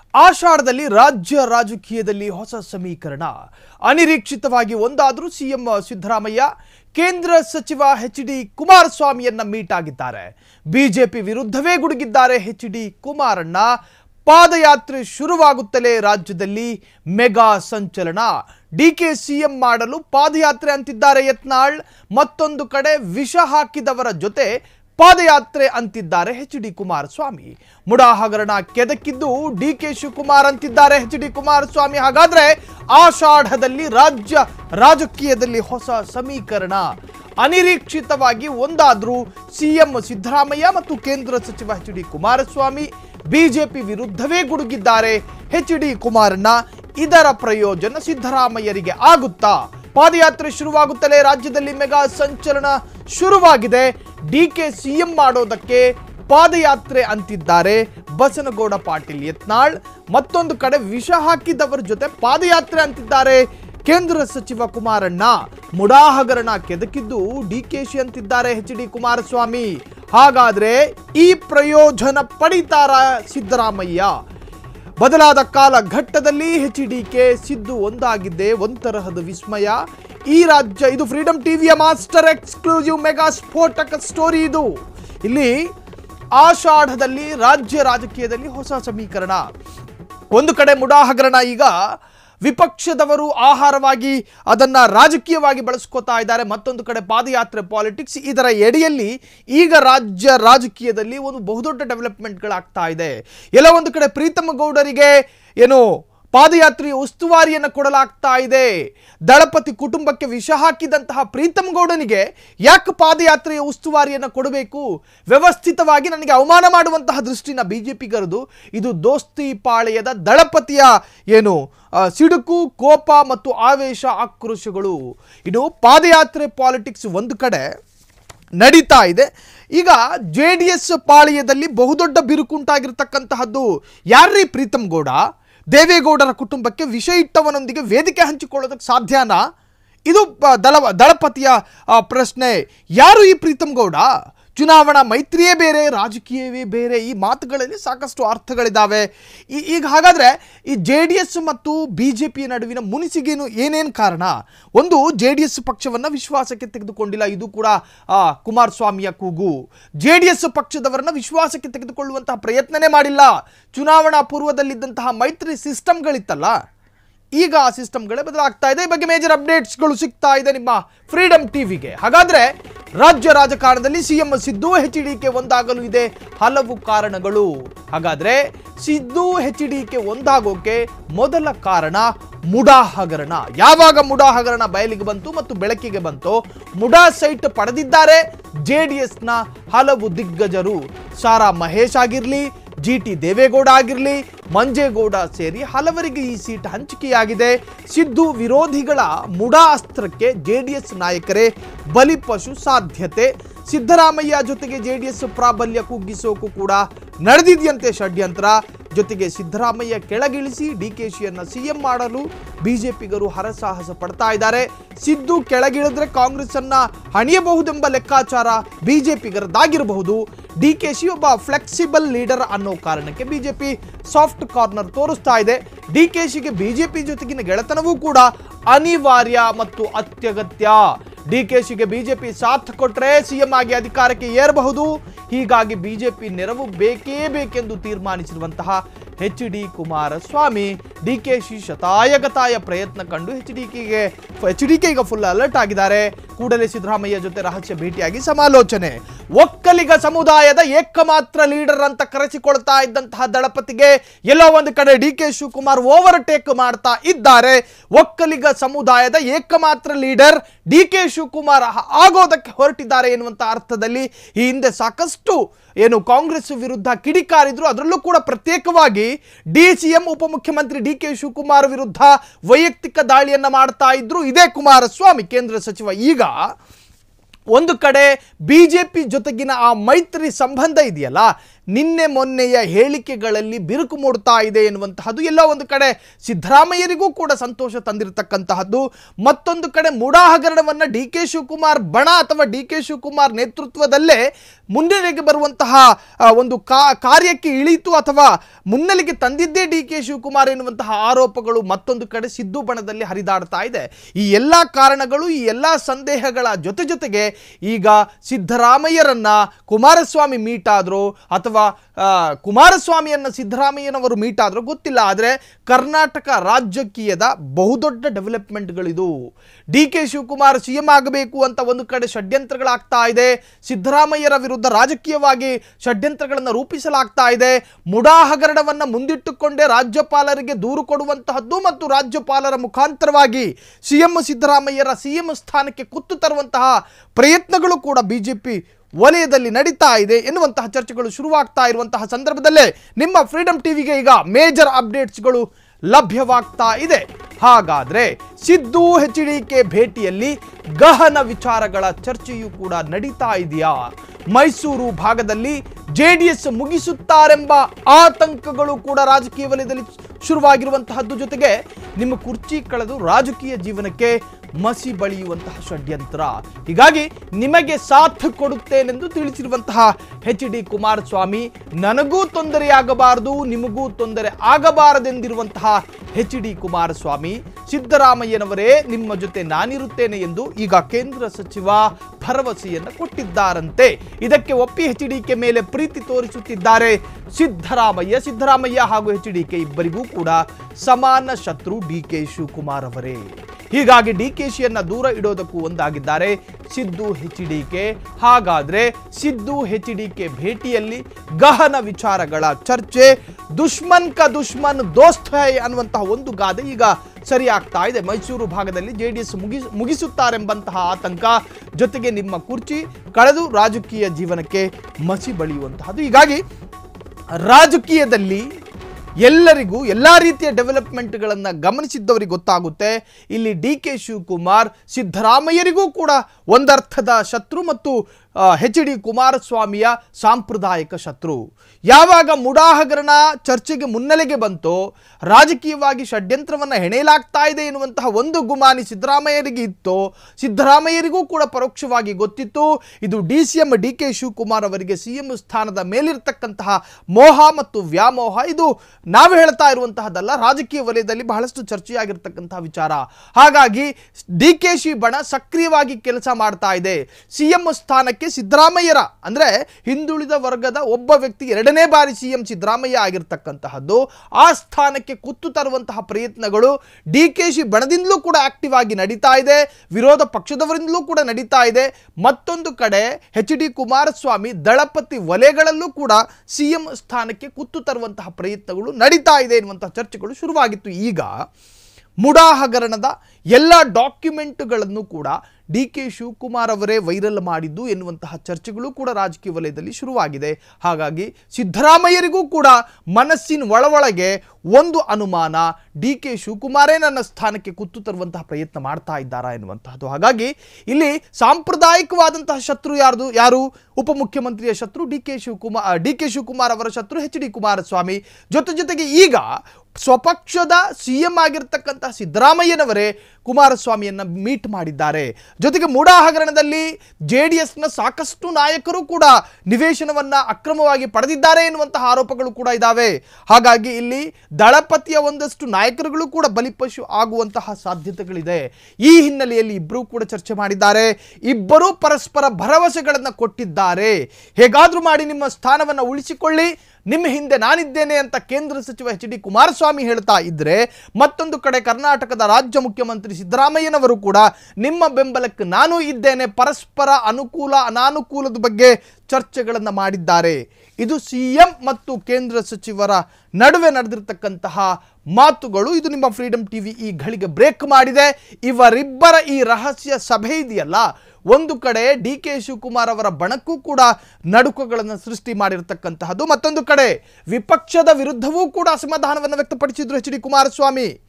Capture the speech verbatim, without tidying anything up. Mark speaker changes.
Speaker 1: ಆಷಾಢದಲ್ಲಿ ರಾಜ್ಯ ರಾಜಕೀಯದಲ್ಲಿ ಹೊಸ ಸಮೀಕರಣ. ಅನಿರೀಕ್ಷಿತವಾಗಿ ಒಂದಾದರೂ ಸಿಎಂ ಸಿದ್ದರಾಮಯ್ಯ ಕೇಂದ್ರ ಸಚಿವ ಎಚ್ ಡಿ ಕುಮಾರಸ್ವಾಮಿಯನ್ನ ಮೀಟ್ ಆಗಿದ್ದಾರೆ. ಬಿಜೆಪಿ ವಿರುದ್ಧವೇ ಗುಡುಗಿದ್ದಾರೆ ಎಚ್ ಡಿ ಕುಮಾರಣ್ಣ. ಪಾದಯಾತ್ರೆ ಶುರುವಾಗುತ್ತಲೇ ರಾಜ್ಯದಲ್ಲಿ ಮೆಗಾ ಸಂಚಲನ. ಡಿಕೆ ಸಿಎಂ ಮಾಡಲು ಪಾದಯಾತ್ರೆ ಅಂತಿದ್ದಾರೆ ಯತ್ನಾಳ್. ಮತ್ತೊಂದು ಕಡೆ ವಿಷ ಹಾಕಿದವರ ಜೊತೆ ಪಾದಯಾತ್ರೆ ಅಂತಿದ್ದಾರೆ ಎಚ್ ಡಿ ಕುಮಾರಸ್ವಾಮಿ. ಮುಡಾ ಹಗರಣ ಕೆದಕಿದ್ದು ಡಿಕೆ ಶಿವಕುಮಾರ್ ಅಂತಿದ್ದಾರೆ ಎಚ್ ಡಿ ಕುಮಾರಸ್ವಾಮಿ. ಹಾಗಾದ್ರೆ ಆಷಾಢದಲ್ಲಿ ರಾಜ್ಯ ರಾಜಕೀಯದಲ್ಲಿ ಹೊಸ ಸಮೀಕರಣ. ಅನಿರೀಕ್ಷಿತವಾಗಿ ಒಂದಾದ್ರೂ ಸಿಎಂ ಸಿದ್ದರಾಮಯ್ಯ ಮತ್ತು ಕೇಂದ್ರ ಸಚಿವ ಎಚ್ ಡಿ ಕುಮಾರಸ್ವಾಮಿ. ಬಿಜೆಪಿ ವಿರುದ್ಧವೇ ಗುಡುಗಿದ್ದಾರೆ ಎಚ್ ಡಿ ಕುಮಾರಣ್ಣ. ಇದರ ಪ್ರಯೋಜನ ಸಿದ್ದರಾಮಯ್ಯರಿಗೆ ಆಗುತ್ತಾ? ಪಾದಯಾತ್ರೆ ಶುರುವಾಗುತ್ತಲೇ ರಾಜ್ಯದಲ್ಲಿ ಮೆಗಾ ಸಂಚಲನ ಶುರುವಾಗಿದೆ. ಡಿಕೆ ಸಿಎಂ ಮಾಡೋದಕ್ಕೆ ಪಾದಯಾತ್ರೆ ಅಂತಿದ್ದಾರೆ ಬಸನಗೌಡ ಪಾಟೀಲ್ ಯತ್ನಾಳ್. ಮತ್ತೊಂದು ಕಡೆ ವಿಷ ಹಾಕಿದವರ ಜೊತೆ ಪಾದಯಾತ್ರೆ ಅಂತಿದ್ದಾರೆ ಕೇಂದ್ರ ಸಚಿವ ಕುಮಾರಣ್ಣ. ಮುಡಾ ಹಗರಣ ಕೆದಕಿದ್ದು ಡಿಕೆಶಿ ಅಂತಿದ್ದಾರೆ ಎಚ್ ಡಿ ಕುಮಾರಸ್ವಾಮಿ. ಹಾಗಾದ್ರೆ ಈ ಪ್ರಯೋಜನ ಪಡಿತಾರ ಸಿದ್ದರಾಮಯ್ಯ? ಬದಲಾದ ಕಾಲ ಘಟ್ಟದಲ್ಲಿ ಎಚ್ ಡಿ ಕೆ ಸಿದ್ದು ಒಂದಾಗಿದ್ದೆ ಒಂತರಹದ ವಿಸ್ಮಯ. ಈ ರಾಜ್ಯ ಇದು ಫ್ರೀಡಂ ಟಿವಿಯ ಮಾಸ್ಟರ್ ಎಕ್ಸ್ಕ್ಲೂಸಿವ್ ಮೆಗಾ ಸ್ಫೋಟಕ ಸ್ಟೋರಿ. ಇದು ಇಲ್ಲಿ ಆಷಾಢದಲ್ಲಿ ರಾಜ್ಯ ರಾಜಕೀಯದಲ್ಲಿ ಹೊಸ ಸಮೀಕರಣ. ಒಂದು ಕಡೆ ಮುಡಾ ಹಗರಣ ಈಗ ವಿಪಕ್ಷದವರು ಆಹಾರವಾಗಿ ಅದನ್ನ ರಾಜಕೀಯವಾಗಿ ಬಳಸ್ಕೋತಾ ಇದ್ದಾರೆ. ಮತ್ತೊಂದು ಕಡೆ ಪಾದಯಾತ್ರೆ ಪಾಲಿಟಿಕ್ಸ್. ಇದರ ಎಡೆಯಲ್ಲಿ ಈಗ ರಾಜ್ಯ ರಾಜಕೀಯದಲ್ಲಿ ಒಂದು ಬಹುದೊಡ್ಡ ಡೆವಲಪ್ಮೆಂಟ್ಗಳಾಗ್ತಾ ಇದೆ. ಎಲ್ಲ ಒಂದು ಕಡೆ ಪ್ರೀತಮ್ ಗೌಡರಿಗೆ ಏನು ಪಾದಯಾತ್ರೆಯ ಉಸ್ತುವಾರಿಯನ್ನು ಕೊಡಲಾಗ್ತಾ ಇದೆ. ದಳಪತಿ ಕುಟುಂಬಕ್ಕೆ ವಿಷ ಹಾಕಿದಂತಹ ಪ್ರೀತಮ್ ಗೌಡನಿಗೆ ಯಾಕೆ ಪಾದಯಾತ್ರೆಯ ಉಸ್ತುವಾರಿಯನ್ನು ಕೊಡಬೇಕು? ವ್ಯವಸ್ಥಿತವಾಗಿ ನನಗೆ ಅವಮಾನ ಮಾಡುವಂತಹ ದೃಷ್ಟಿನ ಬಿಜೆಪಿಗರದು. ಇದು ದೋಸ್ತಿ ಪಾಳೆಯದ ದಳಪತಿಯ ಏನು ಸಿಡುಕು, ಕೋಪ ಮತ್ತು ಆವೇಶ, ಆಕ್ರೋಶಗಳು. ಇನ್ನು ಪಾದಯಾತ್ರೆ ಪಾಲಿಟಿಕ್ಸ್ ಒಂದು ಕಡೆ ನಡೀತಾ ಇದೆ. ಈಗ ಜೆ ಡಿ ಎಸ್ ಪಾಳೆಯದಲ್ಲಿ ಬಹುದೊಡ್ಡ ಬಿರುಕುಂಟಾಗಿರ್ತಕ್ಕಂತಹದ್ದು ಯಾರ್ರೀ ಪ್ರೀತಮ್ ಗೌಡ? ದೇವೇಗೌಡರ ಕುಟುಂಬಕ್ಕೆ ವಿಷ ಇಟ್ಟವನೊಂದಿಗೆ ವೇದಿಕೆ ಹಂಚಿಕೊಳ್ಳೋದಕ್ಕೆ ಸಾಧ್ಯನಾ? ಇದು ದಳ ದಳಪತಿಯ ಪ್ರಶ್ನೆ. ಯಾರು ಈ ಪ್ರೀತಮ್ ಗೌಡ? ಚುನಾವಣಾ ಮೈತ್ರಿಯೇ ಬೇರೆ, ರಾಜಕೀಯವೇ ಬೇರೆ. ಈ ಮಾತುಗಳಲ್ಲಿ ಸಾಕಷ್ಟು ಅರ್ಥಗಳಿದ್ದಾವೆ. ಈಗ ಹಾಗಾದರೆ ಈ ಜೆ ಡಿ ಎಸ್ ಮತ್ತು ಬಿ ಜೆ ಪಿಯ ನಡುವಿನ ಮುನಿಸಿಗೇನು ಏನೇನು ಕಾರಣ? ಒಂದು, ಜೆ ಡಿ ಎಸ್ ಪಕ್ಷವನ್ನು ವಿಶ್ವಾಸಕ್ಕೆ ತೆಗೆದುಕೊಂಡಿಲ್ಲ. ಇದು ಕೂಡ ಕುಮಾರಸ್ವಾಮಿಯ ಕೂಗು. ಜೆ ಡಿ ಎಸ್ ಪಕ್ಷದವರನ್ನು ವಿಶ್ವಾಸಕ್ಕೆ ತೆಗೆದುಕೊಳ್ಳುವಂತಹ ಪ್ರಯತ್ನನೇ ಮಾಡಿಲ್ಲ. ಚುನಾವಣಾ ಪೂರ್ವದಲ್ಲಿದ್ದಂತಹ ಮೈತ್ರಿ ಸಿಸ್ಟಮ್ಗಳಿತ್ತಲ್ಲ, ಈಗ ಆ ಸಿಸ್ಟಮ್ಗಳೇ ಬದಲಾಗ್ತಾ ಇದೆ. ಈ ಬಗ್ಗೆ ಮೇಜರ್ ಅಪ್ಡೇಟ್ಸ್ಗಳು ಸಿಗ್ತಾ ಇದೆ ನಿಮ್ಮ ಫ್ರೀಡಂ ಟಿವಿಗೆ. ಹಾಗಾದ್ರೆ ರಾಜ್ಯ ರಾಜಕಾರಣದಲ್ಲಿ CM Siddu H D K ಒಂದಾಗಲು ಇದೆ ಹಲವು ಕಾರಣಗಳು. ಹಾಗಾದ್ರೆ ಸಿದ್ದು ಎಚ್ ಡಿ ಕೆ ಒಂದಾಗೋಕೆ ಮೊದಲ ಕಾರಣ ಮುಡಾ ಹಗರಣ. ಯಾವಾಗ ಮುಡಾ ಹಗರಣ ಬಯಲಿಗೆ ಬಂತು ಮತ್ತು ಬೆಳಕಿಗೆ ಬಂತು, ಮುಡಾ ಸೈಟ್ ಪಡೆದಿದ್ದಾರೆ ಜೆ ಡಿ ಎಸ್ನ ಹಲವು ದಿಗ್ಗಜರು. ಸಾರಾ ಮಹೇಶ್ ಆಗಿರ್ಲಿ, ಜಿ ಟಿ ದೇವೇಗೌಡ ಆಗಿರಲಿ, ಮಂಜೇಗೌಡ ಸೇರಿ ಹಲವರಿಗೆ ಈ ಸೀಟ್ ಹಂಚಿಕೆಯಾಗಿದೆ. ಸಿದ್ದು ವಿರೋಧಿಗಳ ಮುಡಾ ಅಸ್ತ್ರಕ್ಕೆ ಜೆ ಡಿ ಎಸ್ ನಾಯಕರೇ ಬಲಿಪಶು ಸಾಧ್ಯತೆ. ಸಿದ್ದರಾಮಯ್ಯ ಜೊತೆಗೆ ಜೆ ಡಿ ಎಸ್ ಪ್ರಾಬಲ್ಯ ಕುಗ್ಗಿಸೋಕು ಕೂಡ ನಡೆದಿದೆಯಂತೆ ಷಡ್ಯಂತ್ರ. ಜೊತೆಗೆ ಸಿದ್ದರಾಮಯ್ಯ ಕೆಳಗಿಳಿಸಿ ಡಿಕೆಶಿಯನ್ನ ಸಿಎಂ ಮಾಡಲು ಬಿಜೆಪಿಗರು ಹರಸಾಹಸ ಪಡ್ತಾ ಇದ್ದಾರೆ. ಸಿದ್ದು ಕೆಳಗಿಳಿದ್ರೆ ಕಾಂಗ್ರೆಸ್ ಅನ್ನ ಹಣಿಯಬಹುದೆಂಬ ಲೆಕ್ಕಾಚಾರ ಬಿಜೆಪಿಗರದಾಗಿರಬಹುದು. ಡಿಕೆಶಿ ಒಬ್ಬ ಫ್ಲೆಕ್ಸಿಬಲ್ ಲೀಡರ್ ಅನ್ನೋ ಕಾರಣಕ್ಕೆ ಬಿಜೆಪಿ ಸಾಫ್ಟ್ ಕಾರ್ನರ್ ತೋರಿಸ್ತಾ ಇದೆ. ಡಿಕೆಶಿಗೆ ಬಿಜೆಪಿ ಜೊತೆಗಿನ ಗೆಳೆತನವೂ ಕೂಡ ಅನಿವಾರ್ಯ ಮತ್ತು ಅತ್ಯಗತ್ಯ. ಡಿಕೆಶಿಗೆ ಬಿಜೆಪಿ ಸಾಥ್ ಕೊಟ್ರೆ ಸಿಎಂ ಆಗಿ ಅಧಿಕಾರಕ್ಕೆ ಏರಬಹುದು. ಹೀಗಾಗಿ ಬಿಜೆಪಿ ನೆರವು ಬೇಕೇ ಬೇಕೆಂದು ತೀರ್ಮಾನಿಸಿರುವಂತಹ ಎಚ್ ಡಿ ಕುಮಾರಸ್ವಾಮಿ ಡಿಕೆಶಿ ಶತಾಯಗತಾಯ ಪ್ರಯತ್ನ ಕಂಡು ಎಚ್ ಡಿ ಕೆಗೆ ಎಚ್ ಡಿ ಕೆ ಈಗ ಫುಲ್ ಅಲರ್ಟ್ ಆಗಿದ್ದಾರೆ. ಕೂಡಲೇ ಸಿದ್ದರಾಮಯ್ಯ ಜೊತೆ ರಹಸ್ಯ ಭೇಟಿಯಾಗಿ ಸಮಾಲೋಚನೆ. ಒಕ್ಕಲಿಗ ಸಮುದಾಯದ ಏಕಮಾತ್ರ ಲೀಡರ್ ಅಂತ ಕರೆಸಿಕೊಳ್ತಾ ಇದ್ದಂತಹ ದಳಪತಿಗೆ ಎಲ್ಲೋ ಒಂದು ಕಡೆ D K Shivakumar overtake ಮಾಡ್ತಾ ಇದ್ದಾರೆ. ಒಕ್ಕಲಿಗ ಸಮುದಾಯದ ಏಕಮಾತ್ರ ಲೀಡರ್ ಡಿ ಕೆ ಶಿವಕುಮಾರ್ ಆಗೋದಕ್ಕೆ ಹೊರಟಿದ್ದಾರೆ ಎನ್ನುವಂತ ಅರ್ಥದಲ್ಲಿ ಈ ಹಿಂದೆ ಸಾಕಷ್ಟು ಏನು ಕಾಂಗ್ರೆಸ್ ವಿರುದ್ಧ ಕಿಡಿಕಾರಿದ್ರು. ಅದರಲ್ಲೂ ಕೂಡ ಪ್ರತ್ಯೇಕವಾಗಿ ಡಿ ಸಿ ಎಂ ಉಪಮುಖ್ಯಮಂತ್ರಿ ಡಿ ಕೆ ಶಿವಕುಮಾರ್ ವಿರುದ್ಧ ವೈಯಕ್ತಿಕ ದಾಳಿಯನ್ನ ಮಾಡ್ತಾ ಇದ್ರು ಇದೇ ಕುಮಾರಸ್ವಾಮಿ ಕೇಂದ್ರ ಸಚಿವ. ಈಗ ಒಂದು ಕಡೆ ಬಿಜೆಪಿ ಜೊತೆಗಿನ ಆ ಮೈತ್ರಿ ಸಂಬಂಧ ಇದೆಯಲ್ಲ, ನಿನ್ನೆ ಮೊನ್ನೆಯ ಹೇಳಿಕೆಗಳಲ್ಲಿ ಬಿರುಕು ಮೂಡ್ತಾ ಇದೆ ಎನ್ನುವಂತಹದ್ದು ಎಲ್ಲ ಒಂದು ಕಡೆ ಸಿದ್ದರಾಮಯ್ಯರಿಗೂ ಕೂಡ ಸಂತೋಷ ತಂದಿರತಕ್ಕಂತಹದ್ದು. ಮತ್ತೊಂದು ಕಡೆ ಮೂಡಾ ಹಗರಣವನ್ನು ಡಿ ಕೆ ಶಿವಕುಮಾರ್ ಬಣ ಅಥವಾ ಡಿ ಕೆ ಶಿವಕುಮಾರ್ ನೇತೃತ್ವದಲ್ಲೇ ಮುನ್ನೆಲೆಗೆ ಬರುವಂತಹ ಒಂದು ಕಾರ್ಯಕ್ಕೆ ಇಳಿತು ಅಥವಾ ಮುನ್ನೆಲೆಗೆ ತಂದಿದ್ದೇ ಡಿ ಕೆ ಶಿವಕುಮಾರ್ ಎನ್ನುವಂತಹ ಆರೋಪಗಳು ಮತ್ತೊಂದು ಕಡೆ ಸಿದ್ದು ಬಣದಲ್ಲಿ ಹರಿದಾಡ್ತಾ ಇದೆ. ಈ ಎಲ್ಲ ಕಾರಣಗಳು, ಈ ಎಲ್ಲ ಸಂದೇಹಗಳ ಜೊತೆ ಜೊತೆಗೆ ಈಗ ಸಿದ್ದರಾಮಯ್ಯರನ್ನ ಕುಮಾರಸ್ವಾಮಿ ಮೀಟ್ ಆದ್ರು ಅಥವಾ ಕುಮಾರಸ್ವಾಮಿಯನ್ನ ಸಿದ್ದರಾಮಯ್ಯನವರು ಮೀಟ್ ಆದ್ರು ಗೊತ್ತಿಲ್ಲ. ಆದರೆ ಕರ್ನಾಟಕ ರಾಜಕೀಯದ ಬಹುದೊಡ್ಡ ಡೆವಲಪ್ಮೆಂಟ್ಗಳಿದು. ಡಿ ಕೆ ಶಿವಕುಮಾರ್ ಸಿಎಂ ಆಗಬೇಕು ಅಂತ ಒಂದು ಕಡೆ ಷಡ್ಯಂತ್ರಗಳಾಗ್ತಾ ಇದೆ. ಸಿದ್ದರಾಮಯ್ಯರ ವಿರುದ್ಧ ರಾಜಕೀಯವಾಗಿ ಷಡ್ಯಂತ್ರಗಳನ್ನು ರೂಪಿಸಲಾಗ್ತಾ ಇದೆ. ಮುಡಾ ಹಗರಣವನ್ನು ಮುಂದಿಟ್ಟುಕೊಂಡೇ ರಾಜ್ಯಪಾಲರಿಗೆ ದೂರು ಕೊಡುವಂತಹದ್ದು ಮತ್ತು ರಾಜ್ಯಪಾಲರ ಮುಖಾಂತರವಾಗಿ ಸಿಎಂ ಸಿದ್ದರಾಮಯ್ಯರ ಸಿಎಂ ಸ್ಥಾನಕ್ಕೆ ಕುತ್ತು ತರುವಂತಹ ಪ್ರಯತ್ನಗಳು ಕೂಡ ಬಿಜೆಪಿ ವಲಯದಲ್ಲಿ ನಡೀತಾ ಇದೆ ಎನ್ನುವಂತಹ ಚರ್ಚೆಗಳು ಶುರುವಾಗ್ತಾ ಇರುವಂತಹ ಸಂದರ್ಭದಲ್ಲೇ ನಿಮ್ಮ ಫ್ರೀಡಂ ಟಿವಿಗೆ ಈಗ ಮೇಜರ್ ಅಪ್ಡೇಟ್ಸ್ಗಳು ಲಭ್ಯವಾಗ್ತಾ ಇದೆ. ಹಾಗಾದ್ರೆ ಸಿದ್ದು ಎಚ್ ಡಿ ಕೆ ಭೇಟಿಯಲ್ಲಿ ಗಹನ ವಿಚಾರಗಳ ಚರ್ಚೆಯೂ ಕೂಡ ನಡೀತಾ ಇದೆಯಾ? ಮೈಸೂರು ಭಾಗದಲ್ಲಿ ಜೆಡಿಎಸ್ ಮುಗಿಸುತ್ತಾರೆಂಬ ಆತಂಕಗಳು ಕೂಡ ರಾಜಕೀಯ ವಲಯದಲ್ಲಿ ಶುರುವಾಗಿರುವಂತಹದ್ದು. ಜೊತೆಗೆ ನಿಮ್ಮ ಕುರ್ಚಿ ಕಳೆದು ರಾಜಕೀಯ ಜೀವನಕ್ಕೆ ಮಸಿ ಬಳಿಯುವಂತಹ ಷಡ್ಯಂತ್ರ. ಹೀಗಾಗಿ ನಿಮಗೆ ಸಾಥ್ ಕೊಡುತ್ತೇನೆಂದು ತಿಳಿಸಿರುವಂತಹ ಎಚ್ ಡಿ ಕುಮಾರಸ್ವಾಮಿ, ನನಗೂ ತೊಂದರೆಯಾಗಬಾರದು ನಿಮಗೂ ತೊಂದರೆ ಆಗಬಾರದೆಂದಿರುವಂತಹ ಎಚ್ ಡಿ ಕುಮಾರಸ್ವಾಮಿ, ಸಿದ್ದರಾಮಯ್ಯನವರೇ ನಿಮ್ಮ ಜೊತೆ ನಾನಿರುತ್ತೇನೆ ಎಂದು ಈಗ ಕೇಂದ್ರ ಸಚಿವ ಭರವಸೆಯನ್ನು ಕೊಟ್ಟಿದ್ದಾರಂತೆ. ಇದಕ್ಕೆ ಒಪ್ಪಿ ಎಚ್ ಡಿ ಕೆ ಮೇಲೆ ಪ್ರೀತಿ ತೋರಿಸುತ್ತಿದ್ದಾರೆ ಸಿದ್ದರಾಮಯ್ಯ. ಸಿದ್ದರಾಮಯ್ಯ ಹಾಗೂ ಎಚ್ ಡಿ ಕೆ ಇಬ್ಬರಿಗೂ ಕೂಡ ಸಮಾನ ಶತ್ರು ಡಿ ಕೆ ಶಿವಕುಮಾರ್ ಅವರೇ. ಹೀಗಾಗಿ ಡಿ ಕೆ ಶಿಯನ್ನ ದೂರ ಇಡೋದಕ್ಕೂ ಒಂದಾಗಿದ್ದಾರೆ ಸಿದ್ದು ಎಚ್ ಡಿ ಕೆ. ಹಾಗಾದ್ರೆ ಸಿದ್ದು ಎಚ್ ಡಿ ಕೆ ಭೇಟಿಯಲ್ಲಿ ಗಹನ ವಿಚಾರಗಳ ಚರ್ಚೆ. ದುಶ್ಮನ್ ಕ ದುಶ್ಮನ್ ದೋಸ್ತ್ ಹೈ ಅನ್ನುವಂತಹ ಒಂದು ಗಾದೆ ಈಗ ಸರಿಯಾಗ್ತಾ ಇದೆ. ಮೈಸೂರು ಭಾಗದಲ್ಲಿ ಜೆಡಿಎಸ್ ಮುಗಿಸ್ ಮುಗಿಸುತ್ತಾರೆಂಬಂತಹ ಆತಂಕ, ಜೊತೆಗೆ ನಿಮ್ಮ ಕುರ್ಚಿ ಕಳೆದು ರಾಜಕೀಯ ಜೀವನಕ್ಕೆ ಮಸಿ ಬಳಿಯುವಂತಹದ್ದು. ಹೀಗಾಗಿ ರಾಜಕೀಯದಲ್ಲಿ ಎಲ್ಲರಿಗೂ ಎಲ್ಲ ರೀತಿಯ ಡೆವಲಪ್ಮೆಂಟ್ಗಳನ್ನು ಗಮನಿಸಿದ್ದವರಿಗೆ ಗೊತ್ತಾಗುತ್ತೆ, ಇಲ್ಲಿ ಡಿ ಕೆ ಶಿವಕುಮಾರ್ ಸಿದ್ದರಾಮಯ್ಯರಿಗೂ ಕೂಡ ಒಂದರ್ಥದ ಶತ್ರು ಮತ್ತು ಎಚ್ ಡಿ ಕುಮಾರಸ್ವಾಮಿಯ ಸಾಂಪ್ರದಾಯಿಕ ಶತ್ರು. ಯಾವಾಗ ಮುಡಾ ಹಗರಣ ಚರ್ಚೆಗೆ ಮುನ್ನೆಲೆಗೆ ಬಂತೋ ರಾಜಕೀಯವಾಗಿ ಷಡ್ಯಂತ್ರವನ್ನು ಹೆಣೆಯಲಾಗ್ತಾ ಇದೆ ಎನ್ನುವಂತಹ ಒಂದು ಗುಮಾನಿ ಸಿದ್ದರಾಮಯ್ಯರಿಗೆ ಇತ್ತು. ಸಿದ್ದರಾಮಯ್ಯರಿಗೂ ಕೂಡ ಪರೋಕ್ಷವಾಗಿ ಗೊತ್ತಿತ್ತು ಇದು D C M D K Shivakumar ಅವರಿಗೆ ಸಿ ಎಂ ಸ್ಥಾನದ ಮೇಲಿರ್ತಕ್ಕಂತಹ ಮೋಹ ಮತ್ತು ವ್ಯಾಮೋಹ. ಇದು ನಾವು ಹೇಳ್ತಾ ಇರುವಂತಹದ್ದಲ್ಲ, ರಾಜಕೀಯ ವಲಯದಲ್ಲಿ ಬಹಳಷ್ಟು ಚರ್ಚೆಯಾಗಿರ್ತಕ್ಕಂತಹ ವಿಚಾರ. ಹಾಗಾಗಿ ಡಿ ಕೆ ಶಿ ಬಣ ಸಕ್ರಿಯವಾಗಿ ಕೆಲಸ ಮಾಡ್ತಾ ಇದೆ. ಸಿಎಂ ಸ್ಥಾನಕ್ಕೆ ಸಿದ್ದರಾಮಯ್ಯರ ಅಂದ್ರೆ ಹಿಂದುಳಿದ ವರ್ಗದ ಒಬ್ಬ ವ್ಯಕ್ತಿ ಎರಡನೇ ಬಾರಿ ಸಿಎಂ ಸಿದ್ದರಾಮಯ್ಯ ಆಗಿರ್ತಕ್ಕಂತಹದ್ದು, ಆ ಸ್ಥಾನಕ್ಕೆ ಕುತ್ತು ತರುವಂತಹ ಪ್ರಯತ್ನಗಳು ಡಿ ಕೆ ಶಿ ಬಣದಿಂದಲೂ ಕೂಡ ಆಕ್ಟಿವ್ ಆಗಿ ನಡೀತಾ ಇದೆ, ವಿರೋಧ ಪಕ್ಷದವರಿಂದಲೂ ಕೂಡ ನಡೀತಾ ಇದೆ. ಮತ್ತೊಂದು ಕಡೆ ಎಚ್ ಡಿ ಕುಮಾರಸ್ವಾಮಿ ದಳಪತಿ ವಲಯಗಳಲ್ಲೂ ಕೂಡ ಸಿಎಂ ಸ್ಥಾನಕ್ಕೆ ಕುತ್ತು ತರುವಂತಹ ಪ್ರಯತ್ನಗಳು ನಡೀತಾ ಇದೆ ಎನ್ನುವಂತಹ ಚರ್ಚೆಗಳು ಶುರುವಾಗಿತ್ತು. ಈಗ ಮುಡಾ ಹಗರಣದ ಎಲ್ಲ ಡಾಕ್ಯುಮೆಂಟ್ಗಳನ್ನು ಕೂಡ ಡಿ ಕೆ ಶಿವಕುಮಾರ್ ಅವರೇ ವೈರಲ್ ಮಾಡಿದ್ದು ಎನ್ನುವಂತಹ ಚರ್ಚೆಗಳು ಕೂಡ ರಾಜಕೀಯ ವಲಯದಲ್ಲಿ ಶುರುವಾಗಿದೆ. ಹಾಗಾಗಿ ಸಿದ್ದರಾಮಯ್ಯರಿಗೂ ಕೂಡ ಮನಸ್ಸಿನ ಒಳಗೊಳಗೆ ಒಂದು ಅನುಮಾನ, ಡಿ ಕೆ ಶಿವಕುಮಾರೇ ನನ್ನ ಸ್ಥಾನಕ್ಕೆ ಕುತ್ತು ತರುವಂತಹ ಪ್ರಯತ್ನ ಮಾಡ್ತಾ ಇದ್ದಾರಾ ಎನ್ನುವಂತಹದ್ದು. ಹಾಗಾಗಿ ಇಲ್ಲಿ ಸಾಂಪ್ರದಾಯಿಕವಾದಂತಹ ಶತ್ರು ಯಾರ್ದು ಯಾರು ಉಪಮುಖ್ಯಮಂತ್ರಿಯ ಶತ್ರು D K Shivakumar D K Shivakumar ಅವರ ಶತ್ರು ಎಚ್ ಡಿ ಕುಮಾರಸ್ವಾಮಿ. ಜೊತೆ ಜೊತೆಗೆ ಈಗ ಸ್ವಪಕ್ಷದ ಸಿಎಂ ಆಗಿರ್ತಕ್ಕಂತಹ ಸಿದ್ದರಾಮಯ್ಯನವರೇ ಕುಮಾರಸ್ವಾಮಿಯನ್ನ ಮೀಟ್ ಮಾಡಿದ್ದಾರೆ. ಜೊತೆಗೆ ಮುಡಾ ಹಗರಣದಲ್ಲಿ ಜೆಡಿಎಸ್ನ ಸಾಕಷ್ಟು ನಾಯಕರು ಕೂಡ ನಿವೇಶನವನ್ನ ಅಕ್ರಮವಾಗಿ ಪಡೆದಿದ್ದಾರೆ ಎನ್ನುವಂತಹ ಆರೋಪಗಳು ಕೂಡ ಇದ್ದಾವೆ. ಹಾಗಾಗಿ ಇಲ್ಲಿ ದಳಪತಿಯ ಒಂದಷ್ಟು ನಾಯಕರುಗಳು ಕೂಡ ಬಲಿಪಶು ಆಗುವಂತಹ ಸಾಧ್ಯತೆಗಳಿದೆ. ಈ ಹಿನ್ನೆಲೆಯಲ್ಲಿ ಇಬ್ಬರೂ ಕೂಡ ಚರ್ಚೆ ಮಾಡಿದ್ದಾರೆ. ಇಬ್ಬರೂ ಪರಸ್ಪರ ಭರವಸೆಗಳನ್ನು ಕೊಟ್ಟಿದ್ದಾರೆ. ಹೇಗಾದ್ರೂ ಮಾಡಿ ನಿಮ್ಮ ಸ್ಥಾನವನ್ನು ಉಳಿಸಿಕೊಳ್ಳಿ, ನಿಮ್ಮ ಹಿಂದೆ ನಾನಿದ್ದೇನೆ ಅಂತ ಕೇಂದ್ರ ಸಚಿವ ಎಚ್ ಡಿ ಕುಮಾರಸ್ವಾಮಿ ಹೇಳ್ತಾ ಇದ್ರೆ, ಮತ್ತೊಂದು ಕಡೆ ಕರ್ನಾಟಕದ ರಾಜ್ಯ ಮುಖ್ಯಮಂತ್ರಿ ಸಿದ್ದರಾಮಯ್ಯನವರು ಕೂಡ ನಿಮ್ಮ ಬೆಂಬಲಕ್ಕೆ ನಾನು ಇದ್ದೇನೆ, ಪರಸ್ಪರ ಅನುಕೂಲ ಅನಾನುಕೂಲದ ಬಗ್ಗೆ ಚರ್ಚೆಗಳನ್ನು ಮಾಡಿದ್ದಾರೆ. ಇದು ಸಿಎಂ ಮತ್ತು ಕೇಂದ್ರ ಸಚಿವರ ನಡುವೆ ನಡೆದಿರ್ತಕ್ಕಂತಹ ಮಾತುಗಳು. ಇದು ನಿಮ್ಮ ಫ್ರೀಡಂ ಟಿವಿ ಈ ಘಳಿಗೆ ಬ್ರೇಕ್ ಮಾಡಿದೆ. ಇವರಿಬ್ಬರ ಈ ರಹಸ್ಯ ಸಭೆ ಇದೆಯಲ್ಲ, ಒಂದು ಕಡೆ ಡಿ ಕೆ ಶಿವಕುಮಾರ್ ಅವರ ಬಣಕ್ಕೂ ಕೂಡ ನಡುಕಗಳನ್ನು ಸೃಷ್ಟಿ ಮಾಡಿರ್ತಕ್ಕಂತಹದ್ದು, ಮತ್ತೊಂದು ಕಡೆ ವಿಪಕ್ಷದ ವಿರುದ್ಧವೂ ಕೂಡ ಅಸಮಾಧಾನವನ್ನು ವ್ಯಕ್ತಪಡಿಸಿದ್ರು ಎಚ್ ಡಿ ಕುಮಾರಸ್ವಾಮಿ.